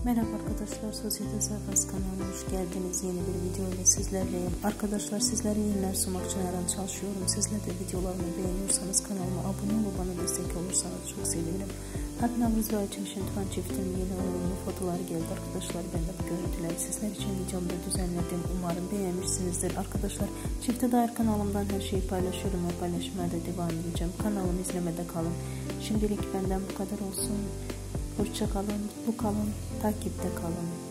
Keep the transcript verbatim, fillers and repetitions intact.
Merhaba arkadaşlar, Sosyete Sayfası kanalına hoş geldiniz. Yeni bir video ile sizlerleyim. Arkadaşlar, sizlere yeniler sunmak için her an çalışıyorum. Sizler de videolarımı beğeniyorsanız kanalıma abone olup bana destek olursanız çok sevinirim. Hatta Navuz ve Ayça Şentman çiftinin yeni oyunlu fotoğrafları geldi arkadaşlar. Ben de bu görüntüleri sizler için videomda düzenledim. Umarım beğenmişsinizdir. Arkadaşlar, çifte dair kanalımdan her şeyi paylaşıyorum ve paylaşmaya da devam edeceğim. Kanalımı izlemede kalın. Şimdilik benden bu kadar olsun. Hoşça kalın, mutlu kalın, takipte kalın.